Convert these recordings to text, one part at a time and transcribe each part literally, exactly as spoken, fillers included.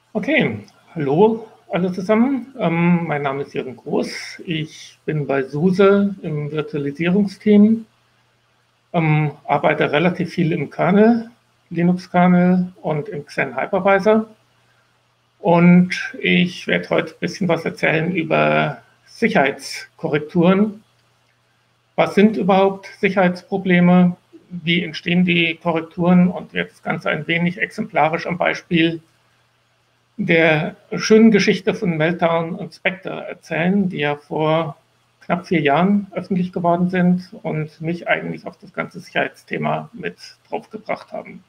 Okay, hallo alle zusammen. Ähm, mein Name ist Jürgen Groß. Ich bin bei SUSE im Virtualisierungsteam, ähm, arbeite relativ viel im Kernel, Linux-Kernel und im Xen Hypervisor. Und ich werde heute ein bisschen was erzählen über Sicherheitskorrekturen. Was sind überhaupt Sicherheitsprobleme? Wie entstehen die Korrekturen? Und werde das Ganze ein wenig exemplarisch am Beispiel der schönen Geschichte von Meltdown und Spectre erzählen, die ja vor knapp vier Jahren öffentlich geworden sind und mich eigentlich auf das ganze Sicherheitsthema mit draufgebracht haben.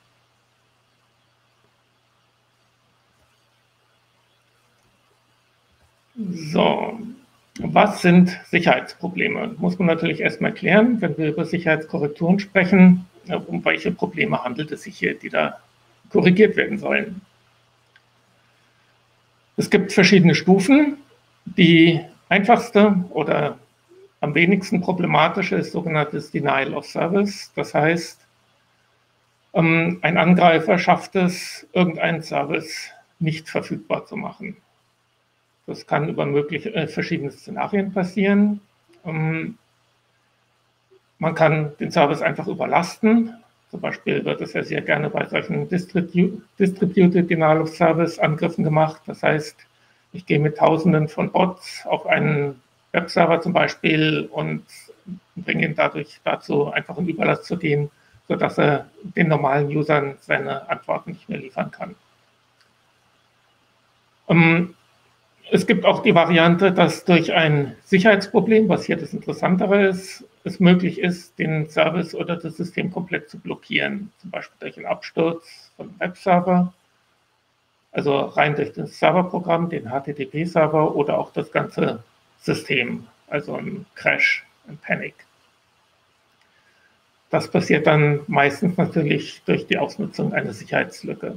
So, was sind Sicherheitsprobleme? Muss man natürlich erstmal klären, wenn wir über Sicherheitskorrekturen sprechen, um welche Probleme handelt es sich hier, die da korrigiert werden sollen. Es gibt verschiedene Stufen. Die einfachste oder am wenigsten problematische ist sogenanntes Denial of Service. Das heißt, ein Angreifer schafft es, irgendeinen Service nicht verfügbar zu machen. Das kann über mögliche, äh, verschiedene Szenarien passieren. Man kann den Service einfach überlasten. Zum Beispiel wird es ja sehr gerne bei solchen Distribu Distributed Denial of Service Angriffen gemacht. Das heißt, ich gehe mit Tausenden von Bots auf einen Webserver zum Beispiel und bringe ihn dadurch dazu, einfach in Überlast zu gehen, sodass er den normalen Usern seine Antworten nicht mehr liefern kann. Es gibt auch die Variante, dass durch ein Sicherheitsproblem, was hier das Interessantere ist, es möglich ist, den Service oder das System komplett zu blockieren, zum Beispiel durch einen Absturz von einem Webserver, also rein durch das Serverprogramm, den H T T P-Server oder auch das ganze System, also ein Crash, ein Panic. Das passiert dann meistens natürlich durch die Ausnutzung einer Sicherheitslücke.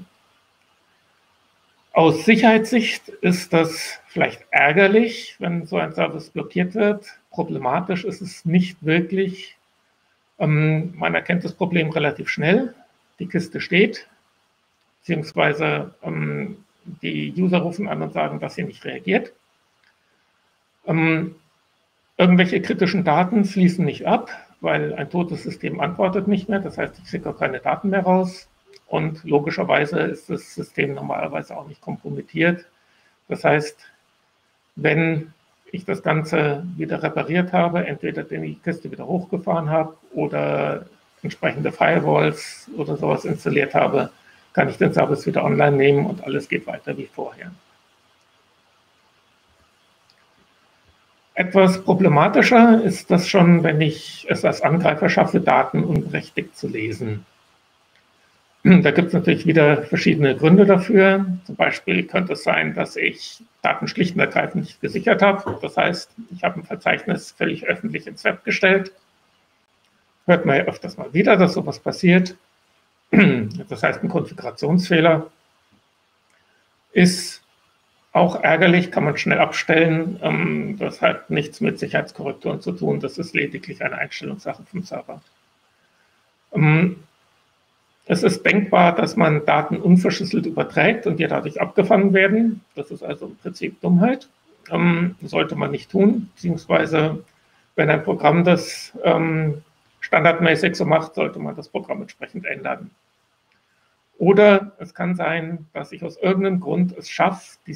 Aus Sicherheitssicht ist das vielleicht ärgerlich, wenn so ein Service blockiert wird. Problematisch ist es nicht wirklich. Ähm, man erkennt das Problem relativ schnell. Die Kiste steht, beziehungsweise ähm, die User rufen an und sagen, dass sie nicht reagiert. Ähm, irgendwelche kritischen Daten fließen nicht ab, weil ein totes System antwortet nicht mehr. Das heißt, ich kriege auch keine Daten mehr raus. Und logischerweise ist das System normalerweise auch nicht kompromittiert. Das heißt, wenn ich das Ganze wieder repariert habe, entweder die Kiste wieder hochgefahren habe oder entsprechende Firewalls oder sowas installiert habe, kann ich den Service wieder online nehmen und alles geht weiter wie vorher. Etwas problematischer ist das schon, wenn ich es als Angreifer schaffe, Daten unberechtigt zu lesen. Da gibt es natürlich wieder verschiedene Gründe dafür. Zum Beispiel könnte es sein, dass ich Daten schlicht und ergreifend nicht gesichert habe. Das heißt, ich habe ein Verzeichnis völlig öffentlich ins Web gestellt. Hört man ja öfters mal wieder, dass sowas passiert. Das heißt, ein Konfigurationsfehler ist auch ärgerlich, kann man schnell abstellen. Das hat nichts mit Sicherheitskorrekturen zu tun. Das ist lediglich eine Einstellungssache vom Server. Es ist denkbar, dass man Daten unverschlüsselt überträgt und die dadurch abgefangen werden. Das ist also im Prinzip Dummheit. Ähm, sollte man nicht tun, beziehungsweise wenn ein Programm das ähm, standardmäßig so macht, sollte man das Programm entsprechend ändern. Oder es kann sein, dass ich aus irgendeinem Grund es schaffe, die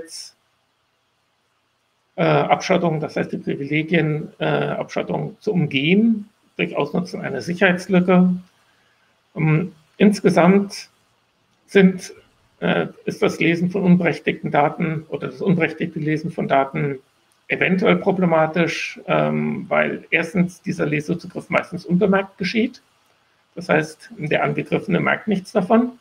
Sicherheitsabschottung, äh, das heißt die Privilegienabschottung äh, zu umgehen, durch Ausnutzen einer Sicherheitslücke. Um, insgesamt sind, äh, ist das Lesen von unberechtigten Daten oder das unberechtigte Lesen von Daten eventuell problematisch, ähm, weil erstens dieser Lesezugriff meistens unbemerkt geschieht. Das heißt, der Angegriffene merkt nichts davon.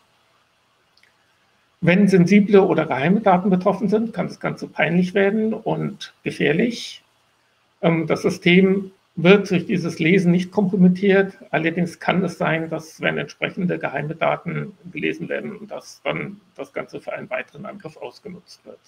Wenn sensible oder geheime Daten betroffen sind, kann das Ganze peinlich werden und gefährlich. Ähm, das System wird durch dieses Lesen nicht kompromittiert. Allerdings kann es sein, dass, wenn entsprechende geheime Daten gelesen werden, dass dann das Ganze für einen weiteren Angriff ausgenutzt wird.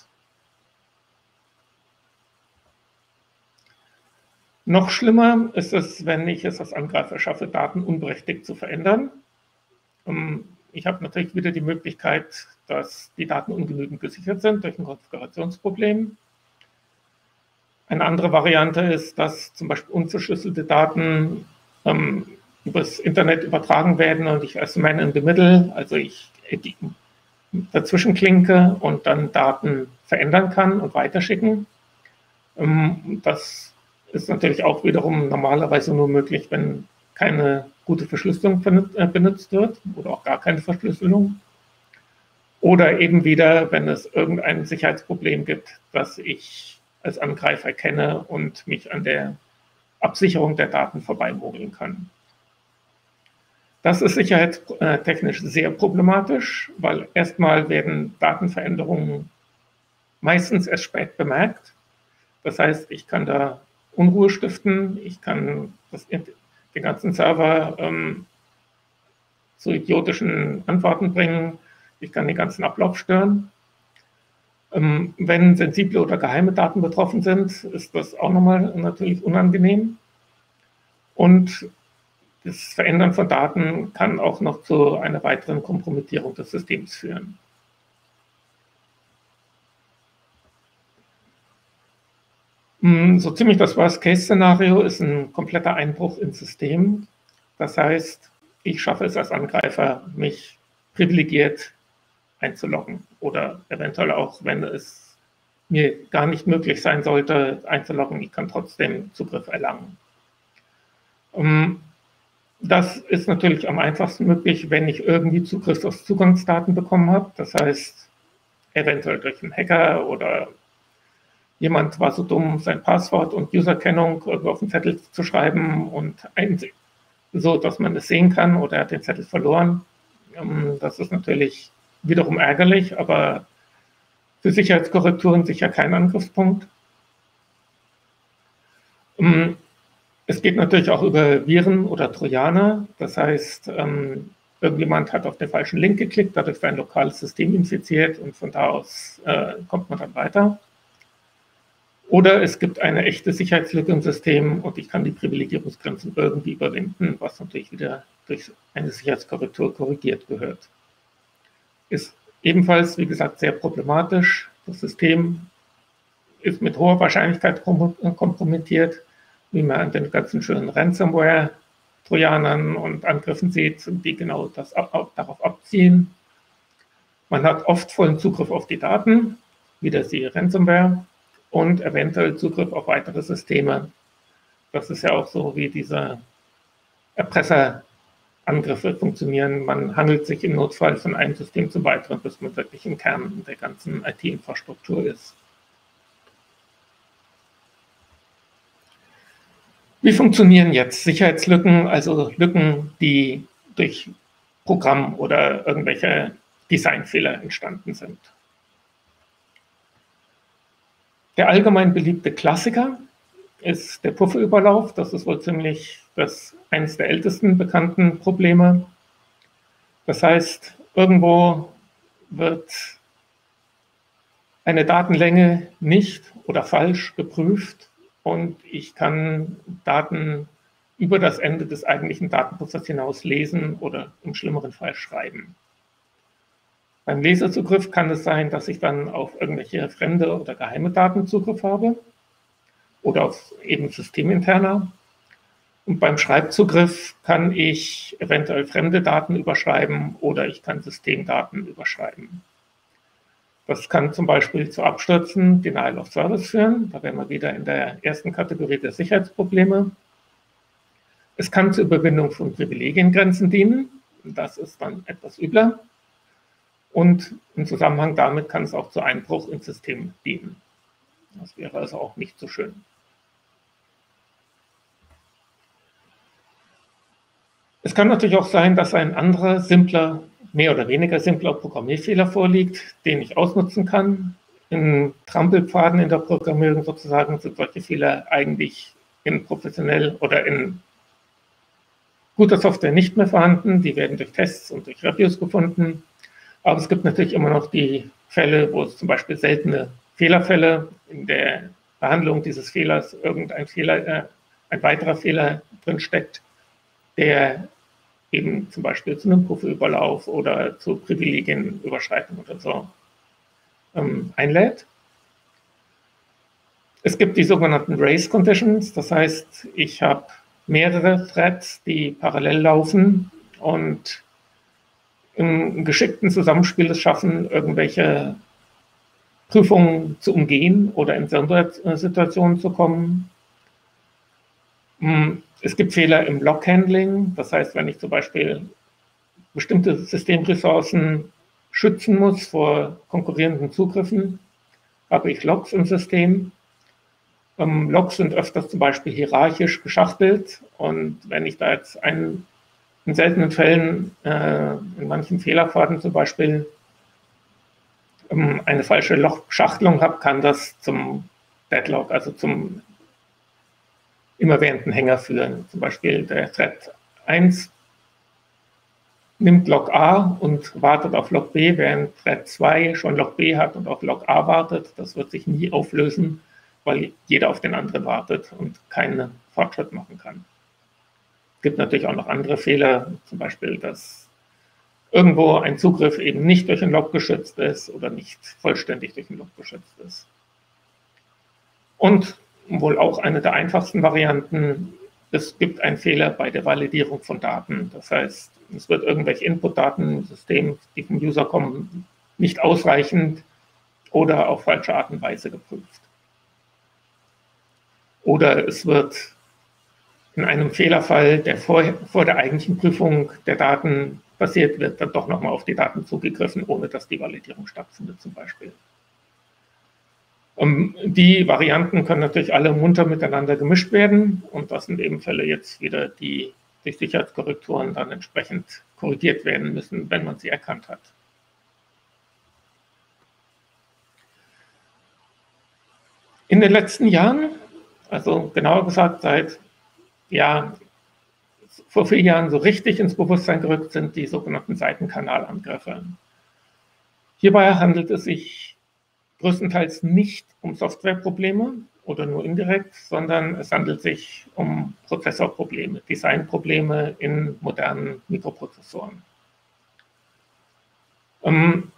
Noch schlimmer ist es, wenn ich es als Angreifer schaffe, Daten unberechtigt zu verändern. Ich habe natürlich wieder die Möglichkeit, dass die Daten ungenügend gesichert sind durch ein Konfigurationsproblem. Eine andere Variante ist, dass zum Beispiel unverschlüsselte Daten ähm, übers Internet übertragen werden und ich als Man in the Middle, also ich dazwischen klinke und dann Daten verändern kann und weiterschicken. Ähm, das ist natürlich auch wiederum normalerweise nur möglich, wenn keine gute Verschlüsselung benutzt wird oder auch gar keine Verschlüsselung. Oder eben wieder, wenn es irgendein Sicherheitsproblem gibt, das ich als Angreifer kenne und mich an der Absicherung der Daten vorbeimogeln kann. Das ist sicherheitstechnisch sehr problematisch, weil erstmal werden Datenveränderungen meistens erst spät bemerkt. Das heißt, ich kann da Unruhe stiften, ich kann das, den ganzen Server ähm, zu idiotischen Antworten bringen, ich kann den ganzen Ablauf stören. Ähm, wenn sensible oder geheime Daten betroffen sind, ist das auch nochmal natürlich unangenehm. Und das Verändern von Daten kann auch noch zu einer weiteren Kompromittierung des Systems führen. So ziemlich das Worst-Case-Szenario ist ein kompletter Einbruch ins System. Das heißt, ich schaffe es als Angreifer, mich privilegiert einzuloggen oder eventuell auch, wenn es mir gar nicht möglich sein sollte, einzuloggen, ich kann trotzdem Zugriff erlangen. Das ist natürlich am einfachsten möglich, wenn ich irgendwie Zugriff auf Zugangsdaten bekommen habe. Das heißt, eventuell durch einen Hacker oder jemand war so dumm, sein Passwort und Userkennung irgendwo auf den Zettel zu schreiben und einsehen, so dass man es sehen kann, oder er hat den Zettel verloren. Das ist natürlich wiederum ärgerlich, aber für Sicherheitskorrekturen sicher kein Angriffspunkt. Es geht natürlich auch über Viren oder Trojaner. Das heißt, irgendjemand hat auf den falschen Link geklickt, dadurch sein lokales System infiziert und von da aus äh, kommt man dann weiter. Oder es gibt eine echte Sicherheitslücke im System und ich kann die Privilegierungsgrenzen irgendwie überwinden, was natürlich wieder durch eine Sicherheitskorrektur korrigiert gehört. Ist ebenfalls, wie gesagt, sehr problematisch. Das System ist mit hoher Wahrscheinlichkeit kompromittiert, wie man an den ganzen schönen Ransomware-Trojanern und Angriffen sieht, die genau das ab, darauf abzielen. Man hat oft vollen Zugriff auf die Daten, wieder die Ransomware, und eventuell Zugriff auf weitere Systeme. Das ist ja auch so, wie diese Erpresserangriffe funktionieren. Man handelt sich im Notfall von einem System zum weiteren, bis man wirklich im Kern der ganzen I T-Infrastruktur ist. Wie funktionieren jetzt Sicherheitslücken, also Lücken, die durch Programm oder irgendwelche Designfehler entstanden sind? Der allgemein beliebte Klassiker ist der Pufferüberlauf. Das ist wohl ziemlich das eines der ältesten bekannten Probleme. Das heißt, irgendwo wird eine Datenlänge nicht oder falsch geprüft und ich kann Daten über das Ende des eigentlichen Datenpuffers hinaus lesen oder im schlimmeren Fall schreiben. Beim Leserzugriff kann es sein, dass ich dann auf irgendwelche fremde oder geheime Daten Zugriff habe oder auf eben systeminterner. Und beim Schreibzugriff kann ich eventuell fremde Daten überschreiben oder ich kann Systemdaten überschreiben. Das kann zum Beispiel zu Abstürzen, Denial of Service führen. Da wären wir wieder in der ersten Kategorie der Sicherheitsprobleme. Es kann zur Überwindung von Privilegiengrenzen dienen. Das ist dann etwas übler. Und im Zusammenhang damit kann es auch zu Einbruch ins System dienen. Das wäre also auch nicht so schön. Es kann natürlich auch sein, dass ein anderer, simpler, mehr oder weniger simpler Programmierfehler vorliegt, den ich ausnutzen kann. In Trampelpfaden in der Programmierung sozusagen sind solche Fehler eigentlich in professionell oder in guter Software nicht mehr vorhanden. Die werden durch Tests und durch Reviews gefunden. Aber es gibt natürlich immer noch die Fälle, wo es zum Beispiel seltene Fehlerfälle in der Behandlung dieses Fehlers irgendein Fehler, äh, ein weiterer Fehler drin steckt, der eben zum Beispiel zu einem Pufferüberlauf oder zu Privilegienüberschreitung oder so ähm, einlädt. Es gibt die sogenannten Race Conditions, das heißt, ich habe mehrere Threads, die parallel laufen und im geschickten Zusammenspiel es schaffen, irgendwelche Prüfungen zu umgehen oder in Sondersituationen zu kommen. Es gibt Fehler im Log-Handling, das heißt, wenn ich zum Beispiel bestimmte Systemressourcen schützen muss vor konkurrierenden Zugriffen, habe ich Logs im System. Ähm, Logs sind öfters zum Beispiel hierarchisch geschachtelt und wenn ich da jetzt einen, in seltenen Fällen, äh, in manchen Fehlerpfaden zum Beispiel, ähm, eine falsche Log-Schachtelung habe, kann das zum Deadlock, also zum immerwährenden Hänger führen. Zum Beispiel der Thread eins nimmt Log A und wartet auf Log B, während Thread zwei schon Log B hat und auf Log A wartet. Das wird sich nie auflösen, weil jeder auf den anderen wartet und keinen Fortschritt machen kann. Es gibt natürlich auch noch andere Fehler, zum Beispiel, dass irgendwo ein Zugriff eben nicht durch ein Log geschützt ist oder nicht vollständig durch ein Log geschützt ist. Und wohl auch eine der einfachsten Varianten, es gibt einen Fehler bei der Validierung von Daten. Das heißt, es wird irgendwelche Inputdaten im System, die vom User kommen, nicht ausreichend oder auf falsche Art und Weise geprüft. Oder es wird in einem Fehlerfall, der vor, vor der eigentlichen Prüfung der Daten passiert wird, dann doch nochmal auf die Daten zugegriffen, ohne dass die Validierung stattfindet zum Beispiel. Um, die Varianten können natürlich alle munter miteinander gemischt werden und das sind eben Fälle jetzt wieder, die durch Sicherheitskorrekturen dann entsprechend korrigiert werden müssen, wenn man sie erkannt hat. In den letzten Jahren, also genauer gesagt seit, ja, vor vier Jahren so richtig ins Bewusstsein gerückt sind die sogenannten Seitenkanalangriffe. Hierbei handelt es sich größtenteils nicht um Softwareprobleme oder nur indirekt, sondern es handelt sich um Prozessorprobleme, Designprobleme in modernen Mikroprozessoren. Ähm,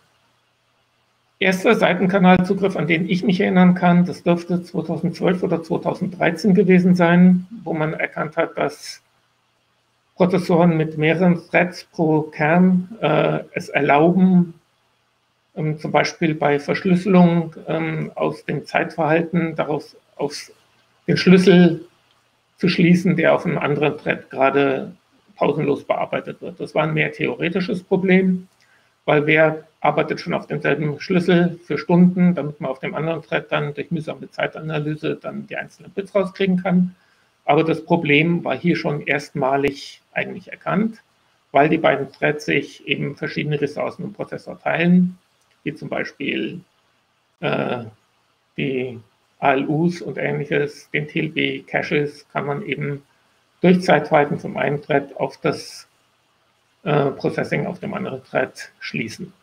erster Seitenkanalzugriff, an den ich mich erinnern kann, das dürfte zweitausendzwölf oder zweitausenddreizehn gewesen sein, wo man erkannt hat, dass Prozessoren mit mehreren Threads pro Kern äh, es erlauben, ähm, zum Beispiel bei Verschlüsselung ähm, aus dem Zeitverhalten daraus aus den Schlüssel zu schließen, der auf einem anderen Thread gerade pausenlos bearbeitet wird. Das war ein mehr theoretisches Problem, weil wer arbeitet schon auf demselben Schlüssel für Stunden, damit man auf dem anderen Thread dann durch mühsame Zeitanalyse dann die einzelnen Bits rauskriegen kann. Aber das Problem war hier schon erstmalig eigentlich erkannt, weil die beiden Threads sich eben verschiedene Ressourcen im Prozessor teilen, wie zum Beispiel äh, die A L Us und ähnliches, den T L B-Caches kann man eben durch Zeitweiten vom einen Thread auf das äh, Processing auf dem anderen Thread schließen.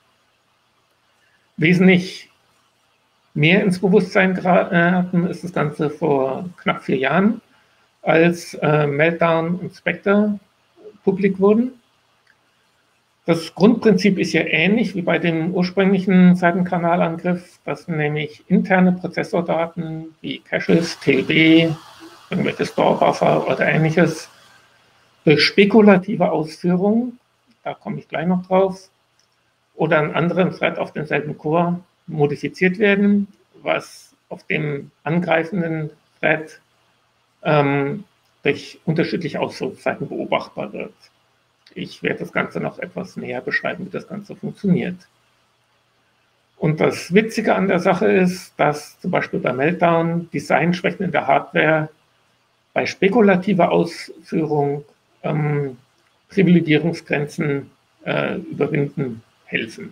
Wesentlich mehr ins Bewusstsein geraten ist das Ganze vor knapp vier Jahren, als äh, Meltdown und Spectre publik wurden. Das Grundprinzip ist ja ähnlich wie bei dem ursprünglichen Seitenkanalangriff, dass nämlich interne Prozessordaten wie Caches, T L B, irgendwelche Store-Buffer oder ähnliches durch spekulative Ausführungen, da komme ich gleich noch drauf, oder einen anderen Thread auf demselben Core modifiziert werden, was auf dem angreifenden Thread ähm, durch unterschiedliche Ausführungszeiten beobachtbar wird. Ich werde das Ganze noch etwas näher beschreiben, wie das Ganze funktioniert. Und das Witzige an der Sache ist, dass zum Beispiel bei Meltdown Designschwächen in der Hardware bei spekulativer Ausführung ähm, Privilegierungsgrenzen äh, überwinden helfen.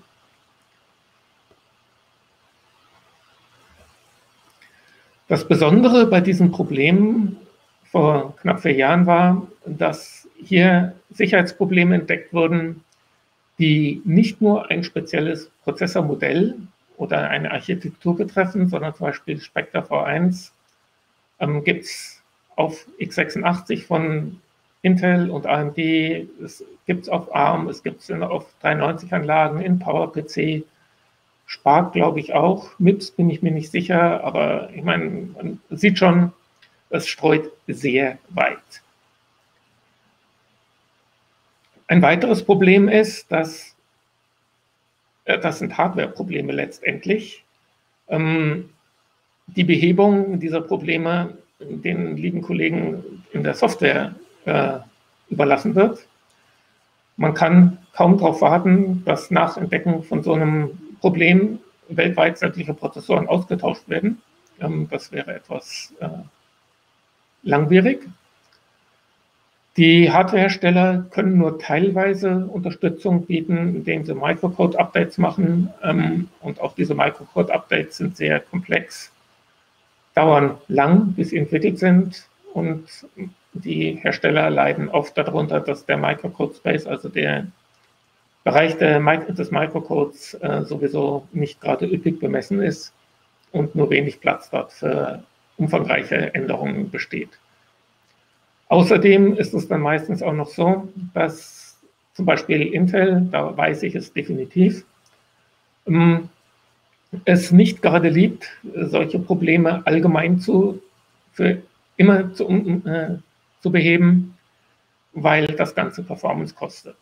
Das Besondere bei diesem Problem vor knapp vier Jahren war, dass hier Sicherheitsprobleme entdeckt wurden, die nicht nur ein spezielles Prozessormodell oder eine Architektur betreffen, sondern zum Beispiel Spectre V eins ähm, gibt es auf x sechsundachtzig von Intel und A M D, es gibt es auf ARM, es gibt es auf dreiundneunzig-Anlagen, in PowerPC, Spark glaube ich auch, M I P S bin ich mir nicht sicher, aber ich meine, man sieht schon, es streut sehr weit. Ein weiteres Problem ist, dass, äh, das sind Hardware-Probleme letztendlich, ähm, die Behebung dieser Probleme den lieben Kollegen in der Software äh, überlassen wird. Man kann kaum darauf warten, dass nach Entdeckung von so einem Problem weltweit sämtliche Prozessoren ausgetauscht werden. Ähm, das wäre etwas äh, langwierig. Die Hardwarehersteller können nur teilweise Unterstützung bieten, indem sie Microcode-Updates machen. Ähm, und auch diese Microcode-Updates sind sehr komplex, dauern lang, bis sie entwickelt sind. Und die Hersteller leiden oft darunter, dass der Microcode-Space, also der Bereich der, des Microcodes, äh, sowieso nicht gerade üppig bemessen ist und nur wenig Platz dort für umfangreiche Änderungen besteht. Außerdem ist es dann meistens auch noch so, dass zum Beispiel Intel, da weiß ich es definitiv, ähm, es nicht gerade liebt, solche Probleme allgemein zu, für immer zu, äh, zu beheben, weil das Ganze Performance kostet.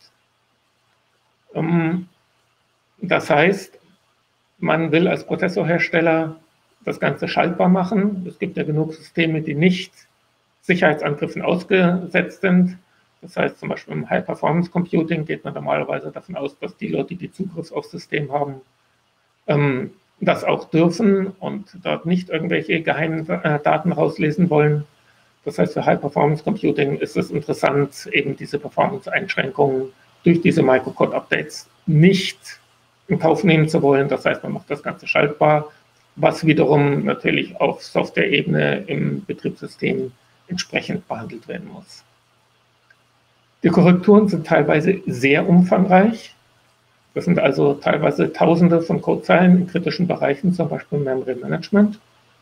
Ähm, das heißt, man will als Prozessorhersteller das Ganze schaltbar machen. Es gibt ja genug Systeme, die nicht Sicherheitsangriffen ausgesetzt sind. Das heißt, zum Beispiel im High-Performance-Computing geht man normalerweise davon aus, dass die Leute, die Zugriff aufs System haben, ähm, das auch dürfen und dort nicht irgendwelche geheimen äh, Daten rauslesen wollen. Das heißt, für High-Performance-Computing ist es interessant, eben diese Performance-Einschränkungen durch diese Microcode-Updates nicht in Kauf nehmen zu wollen. Das heißt, man macht das Ganze schaltbar, was wiederum natürlich auf Software-Ebene im Betriebssystem entsprechend behandelt werden muss. Die Korrekturen sind teilweise sehr umfangreich. Das sind also teilweise Tausende von Codezeilen in kritischen Bereichen, zum Beispiel Memory Management.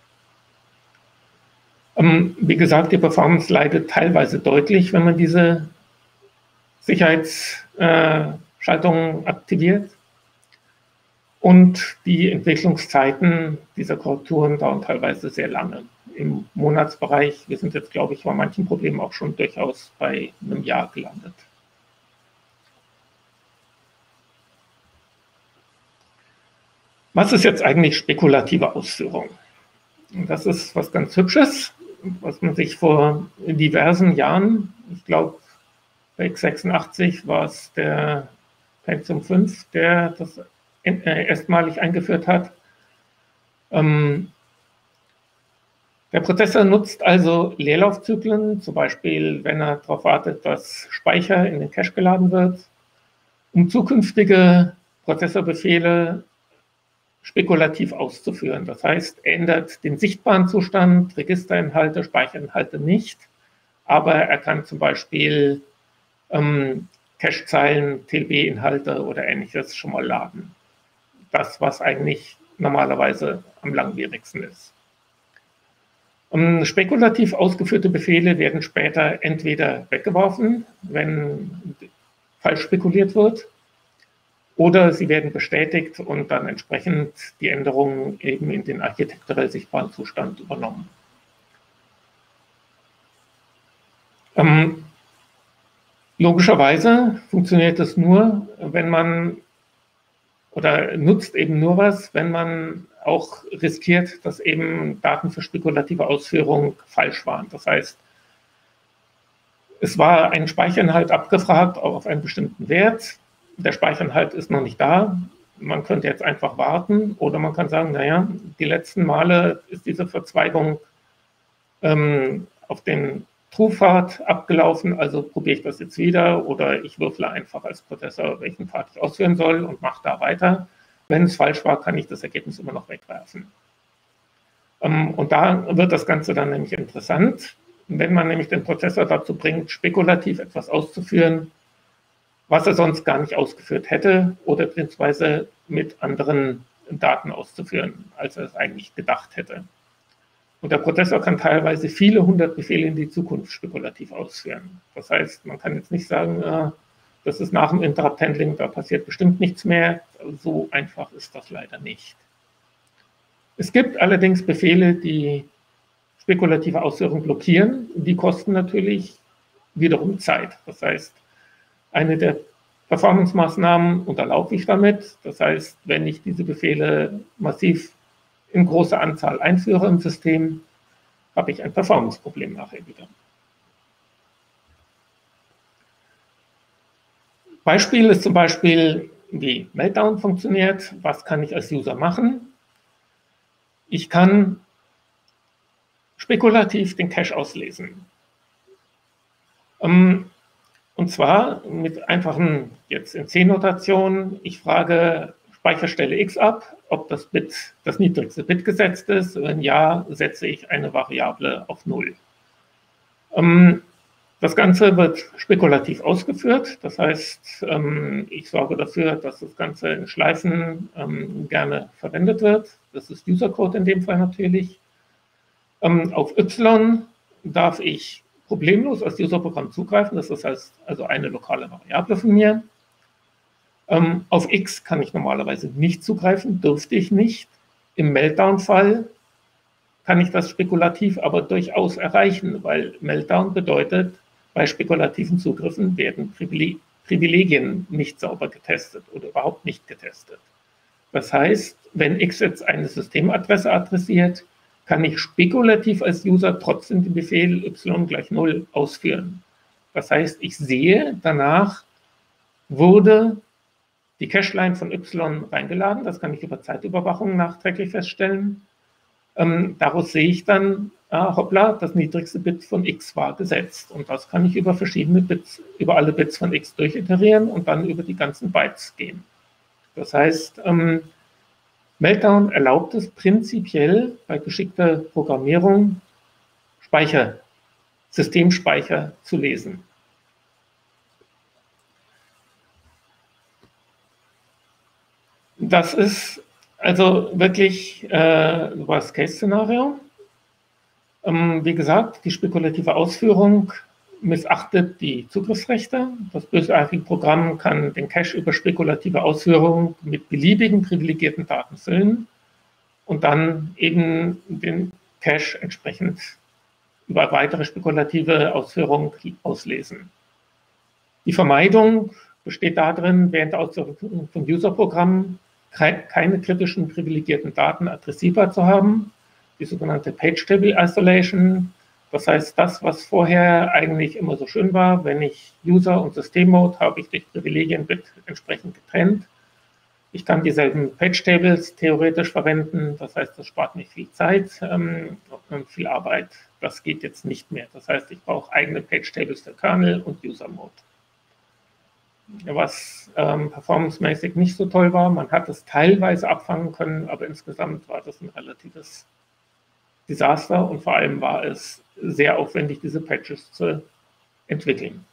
Ähm, wie gesagt, die Performance leidet teilweise deutlich, wenn man diese Sicherheitsschaltungen äh, aktiviert. Und die Entwicklungszeiten dieser Korrekturen dauern teilweise sehr lange. Im Monatsbereich, wir sind jetzt, glaube ich, bei manchen Problemen auch schon durchaus bei einem Jahr gelandet. Was ist jetzt eigentlich spekulative Ausführung? Das ist was ganz Hübsches, was man sich vor diversen Jahren, ich glaube, bei x sechsundachtzig war es der Pentium fünf, der das erstmalig eingeführt hat. Ähm, der Prozessor nutzt also Leerlaufzyklen, zum Beispiel, wenn er darauf wartet, dass Speicher in den Cache geladen wird, um zukünftige Prozessorbefehle spekulativ auszuführen. Das heißt, ändert den sichtbaren Zustand, Registerinhalte, Speicherinhalte nicht, aber er kann zum Beispiel ähm, Cache-Zeilen, T L B-Inhalte oder ähnliches schon mal laden. Das, was eigentlich normalerweise am langwierigsten ist. Um, spekulativ ausgeführte Befehle werden später entweder weggeworfen, wenn falsch spekuliert wird, oder sie werden bestätigt und dann entsprechend die Änderungen eben in den architekturell sichtbaren Zustand übernommen. Ähm, logischerweise funktioniert es nur, wenn man oder nutzt eben nur was, wenn man auch riskiert, dass eben Daten für spekulative Ausführung falsch waren. Das heißt, es war ein Speicherinhalt abgefragt, auch auf einen bestimmten Wert. Der Speicherinhalt ist noch nicht da. Man könnte jetzt einfach warten oder man kann sagen, naja, die letzten Male ist diese Verzweigung ähm, auf den True-Pfad abgelaufen, also probiere ich das jetzt wieder oder ich würfle einfach als Prozessor, welchen Pfad ich ausführen soll und mache da weiter. Wenn es falsch war, kann ich das Ergebnis immer noch wegwerfen. Ähm, und da wird das Ganze dann nämlich interessant, wenn man nämlich den Prozessor dazu bringt, spekulativ etwas auszuführen, was er sonst gar nicht ausgeführt hätte oder beziehungsweise mit anderen Daten auszuführen, als er es eigentlich gedacht hätte. Und der Prozessor kann teilweise viele hundert Befehle in die Zukunft spekulativ ausführen. Das heißt, man kann jetzt nicht sagen, äh, das ist nach dem Interrupt-Handling, da passiert bestimmt nichts mehr. So einfach ist das leider nicht. Es gibt allerdings Befehle, die spekulative Ausführung blockieren. Die kosten natürlich wiederum Zeit. Das heißt, eine der Performance-Maßnahmen unterlaufe ich damit. Das heißt, wenn ich diese Befehle massiv in großer Anzahl einführe im System, habe ich ein Performance-Problem nachher wieder. Beispiel ist zum Beispiel, wie Meltdown funktioniert. Was kann ich als User machen? Ich kann spekulativ den Cache auslesen. Und zwar mit einfachen, jetzt in C-Notation, ich frage Speicherstelle X ab, ob das Bit, das niedrigste Bit gesetzt ist. Wenn ja, setze ich eine Variable auf null. Das Ganze wird spekulativ ausgeführt. Das heißt, ich sorge dafür, dass das Ganze in Schleifen gerne verwendet wird. Das ist Usercode in dem Fall natürlich. Auf Y darf ich problemlos als Userprogramm zugreifen. Das ist also eine lokale Variable von mir. Ähm, auf X kann ich normalerweise nicht zugreifen, dürfte ich nicht. Im Meltdown-Fall kann ich das spekulativ aber durchaus erreichen, weil Meltdown bedeutet, bei spekulativen Zugriffen werden Privilegien nicht sauber getestet oder überhaupt nicht getestet. Das heißt, wenn X jetzt eine Systemadresse adressiert, kann ich spekulativ als User trotzdem den Befehl y gleich null ausführen. Das heißt, ich sehe, danach wurde die Cache-Line von y reingeladen. Das kann ich über Zeitüberwachung nachträglich feststellen. Ähm, daraus sehe ich dann, ah, hoppla, das niedrigste Bit von x war gesetzt. Und das kann ich über verschiedene Bits, über alle Bits von x durchiterieren und dann über die ganzen Bytes gehen. Das heißt, ähm, Meltdown erlaubt es prinzipiell bei geschickter Programmierung, Speicher, Systemspeicher zu lesen. Das ist also wirklich äh, ein Worst-Case-Szenario. Ähm, wie gesagt, die spekulative Ausführung missachtet die Zugriffsrechte. Das bösartige Programm kann den Cache über spekulative Ausführung mit beliebigen privilegierten Daten füllen und dann eben den Cache entsprechend über weitere spekulative Ausführung auslesen. Die Vermeidung besteht darin, während der Ausführung von User-Programmen keine kritischen privilegierten Daten adressierbar zu haben, die sogenannte Page-Table Isolation. Das heißt, das, was vorher eigentlich immer so schön war, wenn ich User- und System-Mode habe ich durch Privilegien-Bit entsprechend getrennt. Ich kann dieselben Page-Tables theoretisch verwenden, das heißt, das spart mir viel Zeit ähm, und viel Arbeit. Das geht jetzt nicht mehr. Das heißt, ich brauche eigene Page-Tables für Kernel und User-Mode. Was ähm, performancemäßig nicht so toll war, man hat es teilweise abfangen können, aber insgesamt war das ein relatives Desaster und vor allem war es sehr aufwendig, diese Patches zu entwickeln.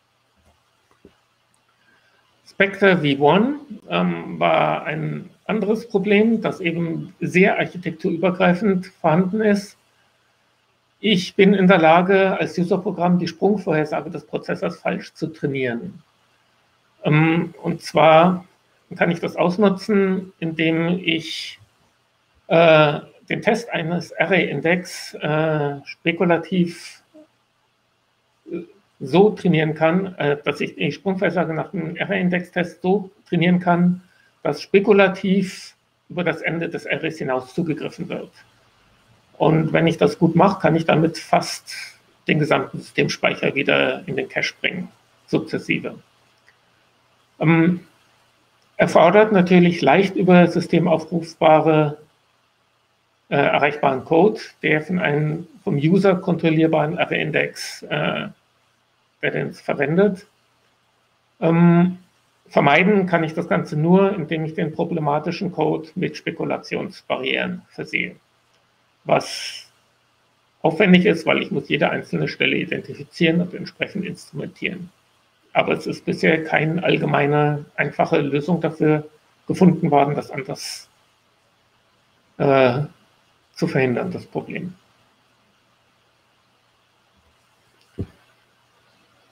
Spectre V eins ähm, war ein anderes Problem, das eben sehr architekturübergreifend vorhanden ist. Ich bin in der Lage, als Userprogramm die Sprungvorhersage des Prozessors falsch zu trainieren. Ähm, und zwar kann ich das ausnutzen, indem ich äh, den Test eines Array-Index äh, spekulativ äh, so trainieren kann, äh, dass ich die Sprungvorhersage nach dem Array-Index-Test so trainieren kann, dass spekulativ über das Ende des Arrays hinaus zugegriffen wird. Und wenn ich das gut mache, kann ich damit fast den gesamten Systemspeicher wieder in den Cache bringen, sukzessive. Ähm, erfordert natürlich leicht über System aufrufbare, äh, erreichbaren Code, der von einem vom User kontrollierbaren Array-Index äh, der den verwendet. Ähm, vermeiden kann ich das Ganze nur, indem ich den problematischen Code mit Spekulationsbarrieren versehe. Was aufwendig ist, weil ich muss jede einzelne Stelle identifizieren und entsprechend instrumentieren. Aber es ist bisher keine allgemeine, einfache Lösung dafür gefunden worden, das anders äh, zu verhindern, das Problem.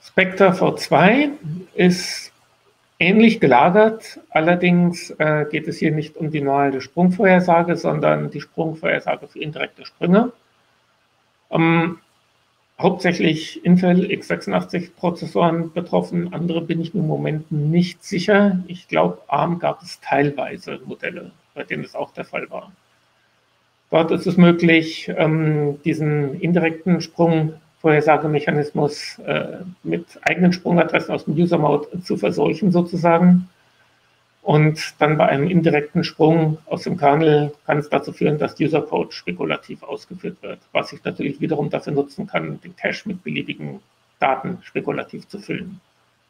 Spectre V zwei ist ähnlich gelagert, allerdings äh, geht es hier nicht um die normale Sprungvorhersage, sondern die Sprungvorhersage für indirekte Sprünge. Ähm, hauptsächlich Intel x sechsundachtzig Prozessoren betroffen, andere bin ich mir im Moment nicht sicher. Ich glaube, ARM gab es teilweise Modelle, bei denen es auch der Fall war. Dort ist es möglich, ähm, diesen indirekten Sprungvorhersagemechanismus äh, mit eigenen Sprungadressen aus dem User-Mode zu verseuchen sozusagen. Und dann bei einem indirekten Sprung aus dem Kernel kann es dazu führen, dass User-Code spekulativ ausgeführt wird, was ich natürlich wiederum dafür nutzen kann, den Cache mit beliebigen Daten spekulativ zu füllen.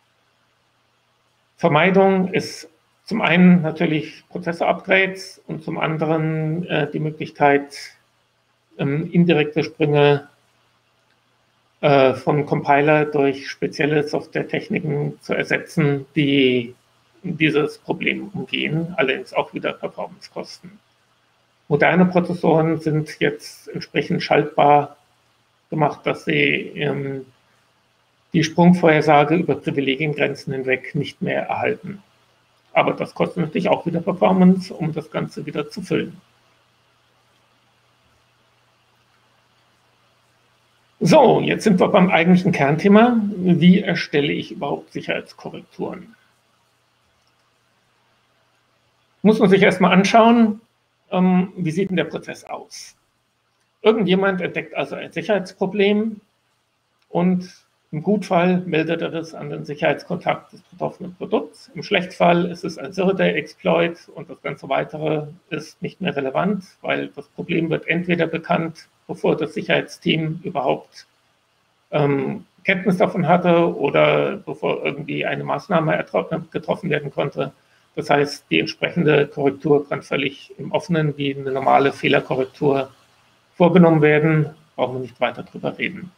Vermeidung ist zum einen natürlich Prozessor-Upgrades und zum anderen äh, die Möglichkeit, ähm, indirekte Sprünge äh, vom Compiler durch spezielle Softwaretechniken zu ersetzen, die dieses Problem umgehen, allerdings auch wieder Performance-Kosten. Moderne Prozessoren sind jetzt entsprechend schaltbar gemacht, dass sie ähm, die Sprungvorhersage über Privilegiengrenzen hinweg nicht mehr erhalten. Aber das kostet natürlich auch wieder Performance, um das Ganze wieder zu füllen. So, jetzt sind wir beim eigentlichen Kernthema. Wie erstelle ich überhaupt Sicherheitskorrekturen? Muss man sich erstmal anschauen, ähm, wie sieht denn der Prozess aus? Irgendjemand entdeckt also ein Sicherheitsproblem und im Gutfall meldet er das an den Sicherheitskontakt des betroffenen Produkts. Im Schlechtfall ist es ein Zero-Day-Exploit und das ganze Weitere ist nicht mehr relevant, weil das Problem wird entweder bekannt, bevor das Sicherheitsteam überhaupt ähm, Kenntnis davon hatte oder bevor irgendwie eine Maßnahme getroffen werden konnte. Das heißt, die entsprechende Korrektur kann völlig im Offenen wie eine normale Fehlerkorrektur vorgenommen werden. Brauchen wir nicht weiter drüber reden.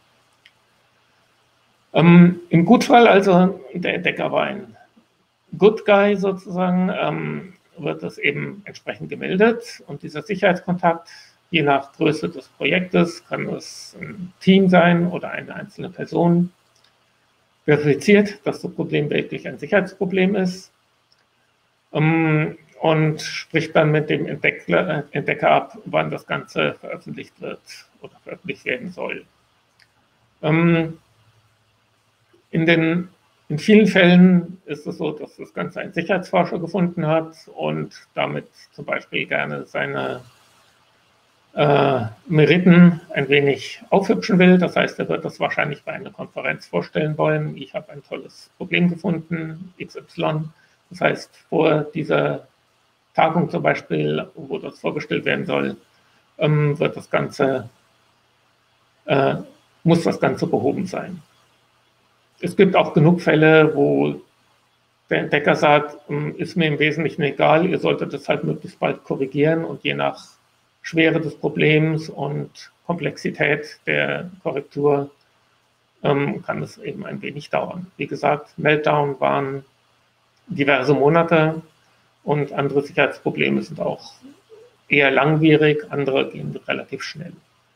Ähm, Im Gutfall, also der Entdecker war ein Good Guy sozusagen, ähm, wird das eben entsprechend gemeldet und dieser Sicherheitskontakt, je nach Größe des Projektes, kann es ein Team sein oder eine einzelne Person, verifiziert, dass das Problem wirklich ein Sicherheitsproblem ist ähm, und spricht dann mit dem Entdecker, Entdecker ab, wann das Ganze veröffentlicht wird oder veröffentlicht werden soll. Ähm, In, den, in vielen Fällen ist es so, dass das Ganze ein Sicherheitsforscher gefunden hat und damit zum Beispiel gerne seine äh, Meriten ein wenig aufhübschen will. Das heißt, er wird das wahrscheinlich bei einer Konferenz vorstellen wollen. Ich habe ein tolles Problem gefunden, X Y. Das heißt, vor dieser Tagung zum Beispiel, wo das vorgestellt werden soll, ähm, wird das Ganze, äh, muss das Ganze behoben sein. Es gibt auch genug Fälle, wo der Entdecker sagt, ist mir im Wesentlichen egal, ihr solltet das halt möglichst bald korrigieren und je nach Schwere des Problems und Komplexität der Korrektur ähm, kann es eben ein wenig dauern. Wie gesagt, Meltdown waren diverse Monate und andere Sicherheitsprobleme sind auch eher langwierig, andere gehen relativ schnell.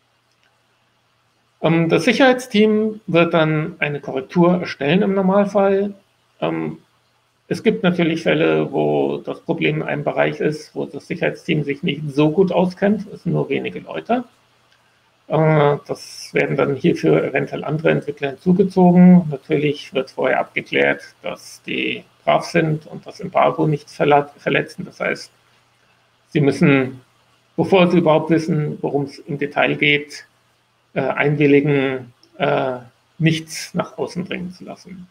Das Sicherheitsteam wird dann eine Korrektur erstellen im Normalfall. Es gibt natürlich Fälle, wo das Problem in einem Bereich ist, wo das Sicherheitsteam sich nicht so gut auskennt. Es sind nur wenige Leute. Das werden dann hierfür eventuell andere Entwickler hinzugezogen. Natürlich wird vorher abgeklärt, dass die brav sind und das Embargo nicht verletzen. Das heißt, sie müssen, bevor sie überhaupt wissen, worum es im Detail geht, einwilligen, äh, nichts nach außen dringen zu lassen.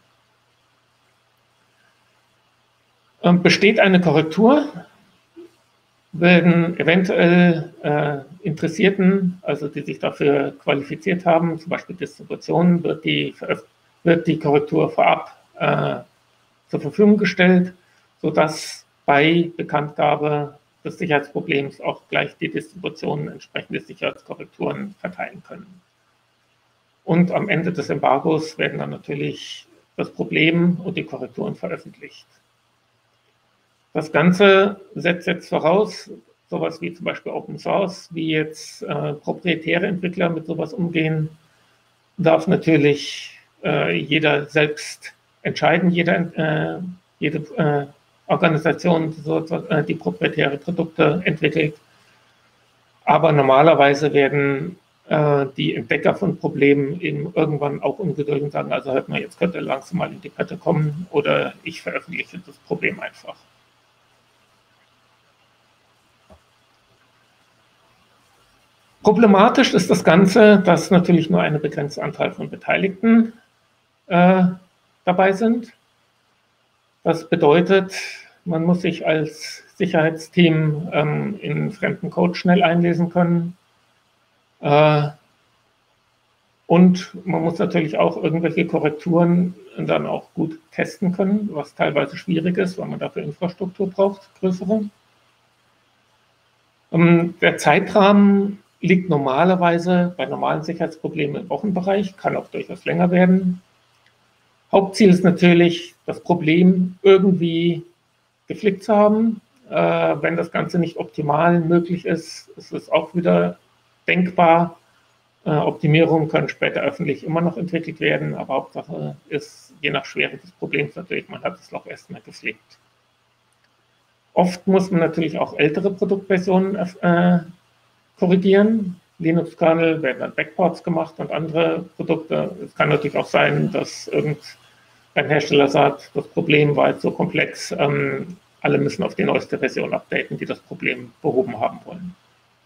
Ähm, besteht eine Korrektur, werden eventuell äh, Interessierten, also die sich dafür qualifiziert haben, zum Beispiel Distributionen, wird die, wird die Korrektur vorab äh, zur Verfügung gestellt, sodass bei Bekanntgabe des Sicherheitsproblems auch gleich die Distributionen entsprechende Sicherheitskorrekturen verteilen können. Und am Ende des Embargos werden dann natürlich das Problem und die Korrekturen veröffentlicht. Das Ganze setzt jetzt voraus, sowas wie zum Beispiel Open Source, wie jetzt äh, proprietäre Entwickler mit sowas umgehen, darf natürlich äh, jeder selbst entscheiden, jeder, äh, jede äh, Organisation, so, äh, die proprietäre Produkte entwickelt. Aber normalerweise werden äh, die Entdecker von Problemen eben irgendwann auch ungeduldig und sagen, also hört mal, jetzt könnt ihr langsam mal in die Pette kommen oder ich veröffentliche das Problem einfach. Problematisch ist das Ganze, dass natürlich nur eine begrenzte Anzahl von Beteiligten äh, dabei sind. Das bedeutet, man muss sich als Sicherheitsteam ähm, in fremden Code schnell einlesen können. Äh, und man muss natürlich auch irgendwelche Korrekturen dann auch gut testen können, was teilweise schwierig ist, weil man dafür Infrastruktur braucht, größere. Ähm, der Zeitrahmen liegt normalerweise bei normalen Sicherheitsproblemen im Wochenbereich, kann auch durchaus länger werden. Hauptziel ist natürlich, das Problem irgendwie geflickt zu haben. Äh, wenn das Ganze nicht optimal möglich ist, ist es auch wieder denkbar. Äh, Optimierungen können später öffentlich immer noch entwickelt werden, aber Hauptsache ist, je nach Schwere des Problems natürlich, man hat das Loch erstmal geflickt. Oft muss man natürlich auch ältere Produktversionen äh, korrigieren. Linux-Kernel werden dann Backports gemacht und andere Produkte. Es kann natürlich auch sein, dass irgendein Hersteller sagt, das Problem war jetzt so komplex, ähm, alle müssen auf die neueste Version updaten, die das Problem behoben haben wollen.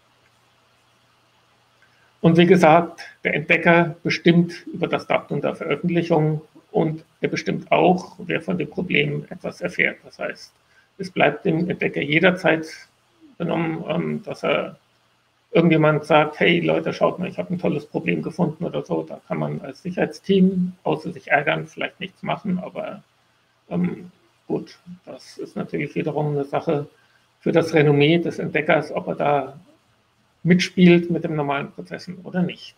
Und wie gesagt, der Entdecker bestimmt über das Datum der Veröffentlichung und er bestimmt auch, wer von dem Problem etwas erfährt. Das heißt, es bleibt dem Entdecker jederzeit genommen, ähm, dass er irgendjemand sagt, hey Leute, schaut mal, ich habe ein tolles Problem gefunden oder so. Da kann man als Sicherheitsteam, außer sich ärgern, vielleicht nichts machen, aber ähm, gut, das ist natürlich wiederum eine Sache für das Renommee des Entdeckers, ob er da mitspielt mit den normalen Prozessen oder nicht.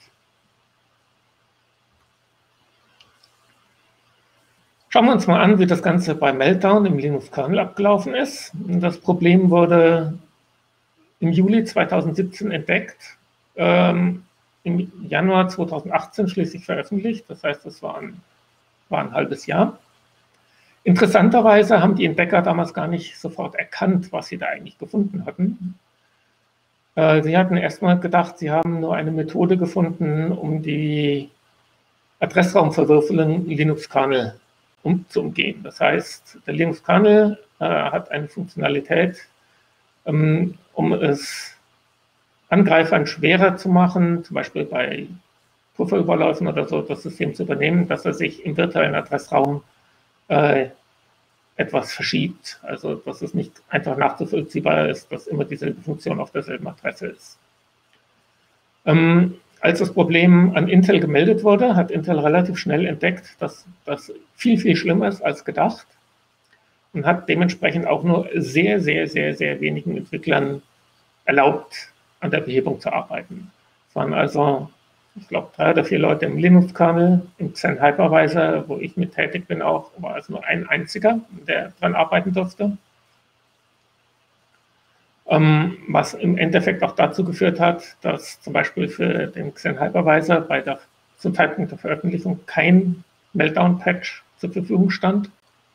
Schauen wir uns mal an, wie das Ganze bei Meltdown im Linux-Kernel abgelaufen ist. Das Problem wurde im Juli zweitausendsiebzehn entdeckt, ähm, im Januar zweitausendachtzehn schließlich veröffentlicht. Das heißt, das war ein, war ein halbes Jahr. Interessanterweise haben die Entdecker damals gar nicht sofort erkannt, was sie da eigentlich gefunden hatten. Äh, sie hatten erstmal gedacht, sie haben nur eine Methode gefunden, um die Adressraumverwürfelung Linux-Kernel um, zu umgehen. Das heißt, der Linux-Kernel äh, hat eine Funktionalität, ähm, um es Angreifern schwerer zu machen, zum Beispiel bei Pufferüberläufen oder so, das System zu übernehmen, dass er sich im virtuellen Adressraum äh, etwas verschiebt. Also, dass es nicht einfach nachzuvollziehbar ist, dass immer dieselbe Funktion auf derselben Adresse ist. Ähm, als das Problem an Intel gemeldet wurde, hat Intel relativ schnell entdeckt, dass das viel, viel schlimmer ist als gedacht und hat dementsprechend auch nur sehr, sehr, sehr, sehr wenigen Entwicklern erlaubt, an der Behebung zu arbeiten. Es waren also, ich glaube, drei oder vier Leute im Linux-Kernel, im Xen Hypervisor, wo ich mit tätig bin auch, war also nur ein einziger, der daran arbeiten durfte. Ähm, was im Endeffekt auch dazu geführt hat, dass zum Beispiel für den Xen Hypervisor bei der, zum Zeitpunkt der Veröffentlichung kein Meltdown-Patch zur Verfügung stand.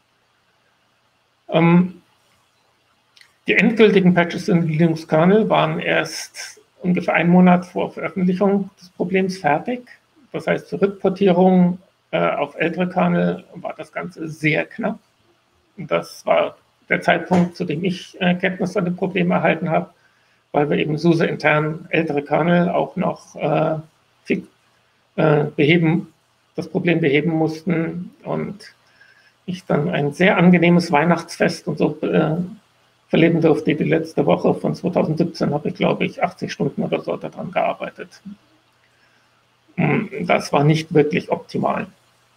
Ähm, die endgültigen Patches im Linux-Kernel waren erst ungefähr einen Monat vor Veröffentlichung des Problems fertig. Das heißt, zur Rückportierung äh, auf ältere Kernel war das Ganze sehr knapp. Und das war der Zeitpunkt, zu dem ich äh, Kenntnis von dem Problem erhalten habe, weil wir eben SUSE intern ältere Kernel auch noch äh, fix, äh, beheben, das Problem beheben mussten und ich dann ein sehr angenehmes Weihnachtsfest und so äh, verleben durfte. Die letzte Woche von zweitausendsiebzehn habe ich, glaube ich, achtzig Stunden oder so daran gearbeitet. Das war nicht wirklich optimal.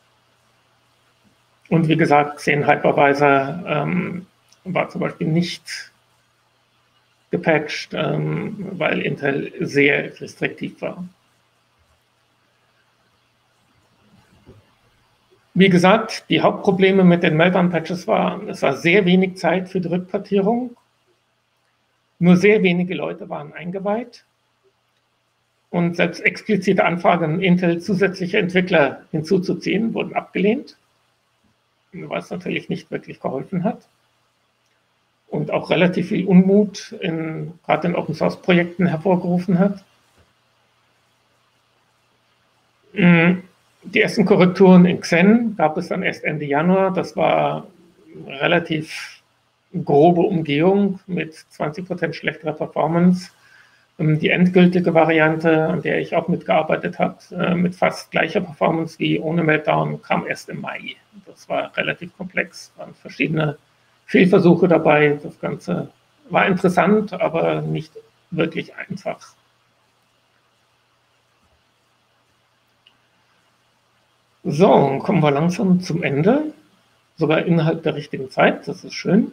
Und wie gesagt, Xen Hypervisor ähm, war zum Beispiel nicht gepatcht, ähm, weil Intel sehr restriktiv war. Wie gesagt, die Hauptprobleme mit den Meltdown-Patches waren, es war sehr wenig Zeit für die Rückportierung. Nur sehr wenige Leute waren eingeweiht. Und selbst explizite Anfragen, Intel zusätzliche Entwickler hinzuzuziehen, wurden abgelehnt, was natürlich nicht wirklich geholfen hat. Und auch relativ viel Unmut in, gerade in Open-Source-Projekten hervorgerufen hat. Die ersten Korrekturen in Xen gab es dann erst Ende Januar. Das war eine relativ grobe Umgehung mit zwanzig Prozent schlechterer Performance. Die endgültige Variante, an der ich auch mitgearbeitet habe, mit fast gleicher Performance wie ohne Meltdown, kam erst im Mai. Das war relativ komplex, waren verschiedene Fehlversuche dabei. Das Ganze war interessant, aber nicht wirklich einfach. So, kommen wir langsam zum Ende, sogar innerhalb der richtigen Zeit, das ist schön.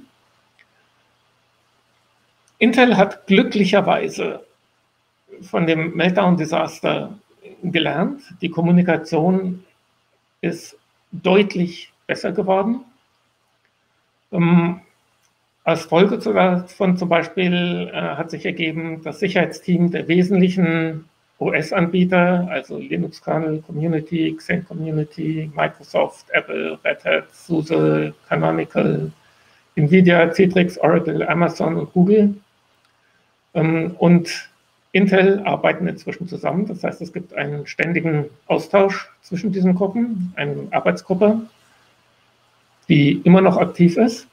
Intel hat glücklicherweise von dem Meltdown-Desaster gelernt. Die Kommunikation ist deutlich besser geworden. Ähm, als Folge davon zum Beispiel äh, hat sich ergeben, das Sicherheitsteam der wesentlichen O S-Anbieter, also Linux Kernel Community, Xen Community, Microsoft, Apple, Red Hat, SUSE, Canonical, Nvidia, Citrix, Oracle, Amazon und Google. Ähm, und Intel arbeiten inzwischen zusammen. Das heißt, es gibt einen ständigen Austausch zwischen diesen Gruppen, eine Arbeitsgruppe, die immer noch aktiv ist.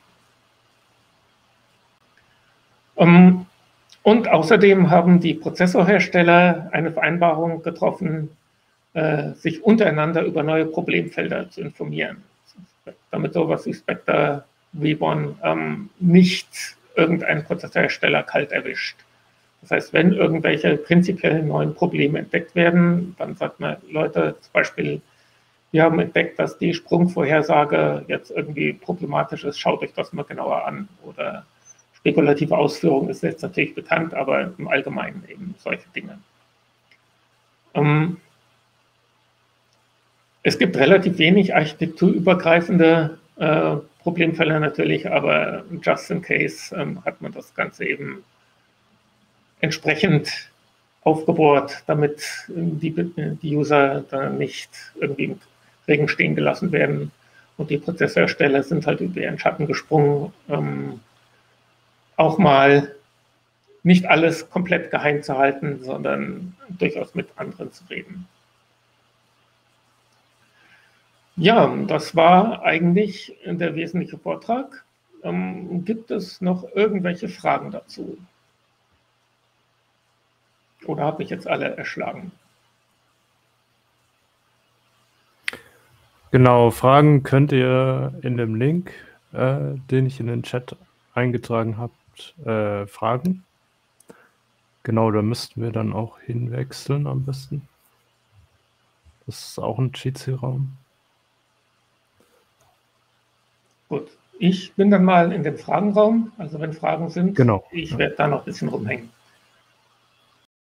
Um, und außerdem haben die Prozessorhersteller eine Vereinbarung getroffen, äh, sich untereinander über neue Problemfelder zu informieren, damit sowas wie Spectre V eins ähm, nicht irgendeinen Prozessorhersteller kalt erwischt. Das heißt, wenn irgendwelche prinzipiell neuen Probleme entdeckt werden, dann sagt man, Leute, zum Beispiel, wir haben entdeckt, dass die Sprungvorhersage jetzt irgendwie problematisch ist, schaut euch das mal genauer an. Oder spekulative Ausführung ist jetzt natürlich bekannt, aber im Allgemeinen eben solche Dinge. Ähm, es gibt relativ wenig architekturübergreifende äh, Problemfälle natürlich, aber just in case ähm, hat man das Ganze eben entsprechend aufgebohrt, damit die, die User dann nicht irgendwie im Regen stehen gelassen werden. Und die Prozessorhersteller sind halt über ihren Schatten gesprungen, ähm, auch mal nicht alles komplett geheim zu halten, sondern durchaus mit anderen zu reden. Ja, das war eigentlich der wesentliche Vortrag. Ähm, gibt es noch irgendwelche Fragen dazu? Oder habe ich jetzt alle erschlagen? Genau, Fragen könnt ihr in dem Link, äh, den ich in den Chat eingetragen habe, äh, fragen. Genau, da müssten wir dann auch hinwechseln am besten. Das ist auch ein Jitsi-Raum. Gut, ich bin dann mal in dem Fragenraum. Also wenn Fragen sind, genau. ich Ja. werde da noch ein bisschen rumhängen.